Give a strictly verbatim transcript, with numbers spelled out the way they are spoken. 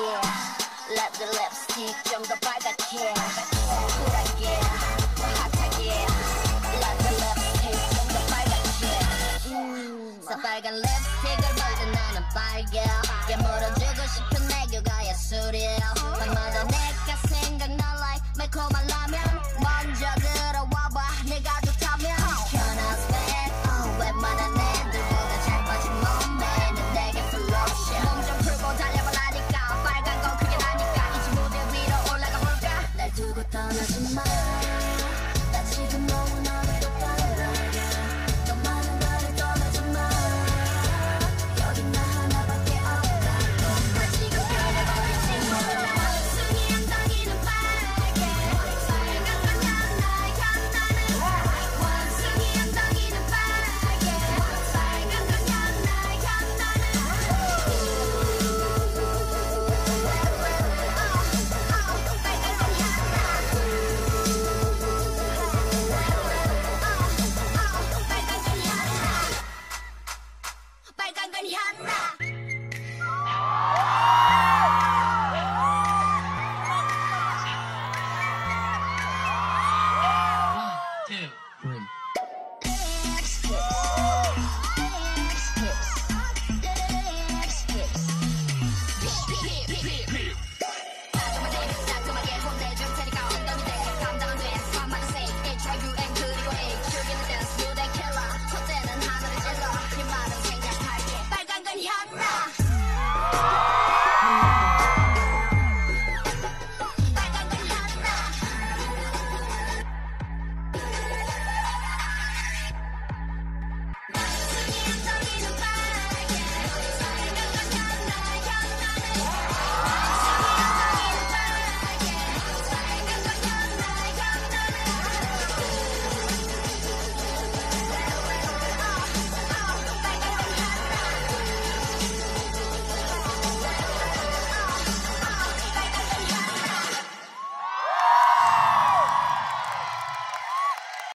Let the lipstick 좀 더 빨갛게 쿨하게 더 핫하게 Let the lipstick 좀 더 빨갛게 음, 새빨간 립스틱을 바른 나는 빨개 깨물어주고 싶은 애교가 예술이야 밤마다 내가 생각나 like 매콤한 라면 먼저 들어와봐 내가 좋다면 Can I spend oh, 웬만한 애들보다 잘 빠진 몸매 는 내게 플로션 몸 좀 풀고 달려보라니까 빨간 건 그게 나니까 이제 무대 위로 올라가 볼까 날 두고 떠나지 마